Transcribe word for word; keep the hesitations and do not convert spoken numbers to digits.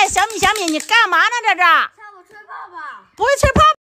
哎，小米小米，你干嘛呢？这是？